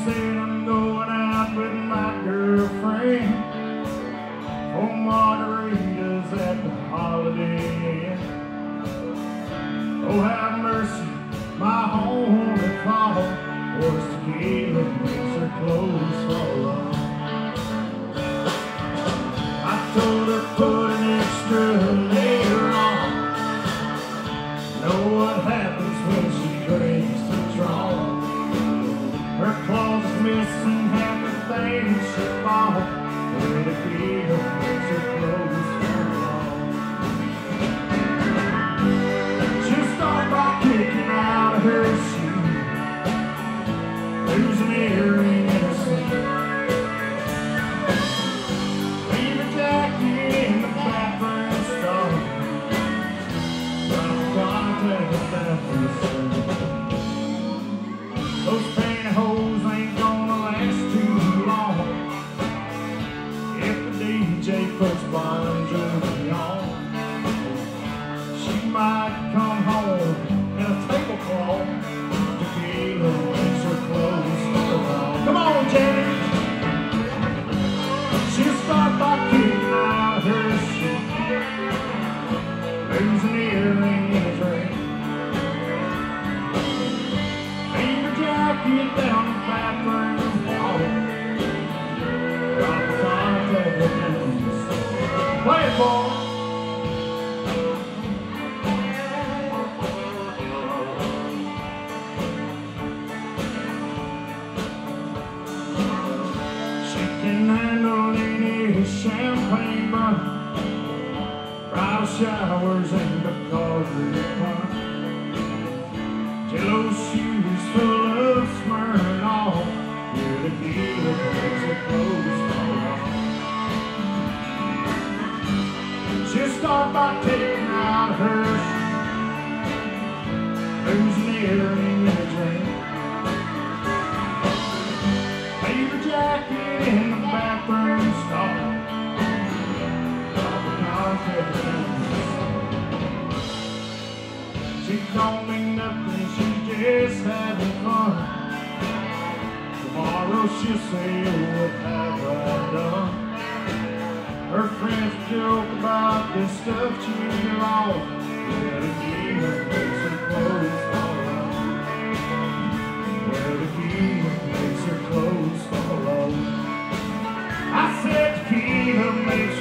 said I'm going out with my girlfriend for margaritas at the Holiday Inn. Oh, have mercy, my homie called, or tequila makes her clothes fall off. I told her put an extra layer on. Know what happens when she drinks the draw. Her closet's missing half the things she bought. Where the tequila makes her clothes fall off. She'll start by kicking out of her shoe, lose an earring in her sleeve, leave a jacket in the bathroom stall, drop contact down from the sun. Those pantyhose ain't gonna last too long if the DJ puts Bon Jovi on. She might come home in a tablecloth. Tequila makes her clothes fall off. Come on, Janet! She'll start by kicking out her shoe, lose an earring in a drink, leave her jacket down the bathroom wall, drop the contact lenses. Play it, boy! Can't handle any champagne, but bridal showers ain't because of the fun. Jello shoes full of Smirnoff, where the tequila makes her clothes fall off. She'll start by taking out her shoe, lose an earring in a drink, leave her jacket in the bathroom stall, drop the contact lenses. She don't mean nothing, she's just having fun. Tomorrow she'll say, oh, what have I done? Her friends joke about this stuff she's lost. Where the tequila makes her clothes fall off. Where the tequila makes her clothes fall off. I said tequila makes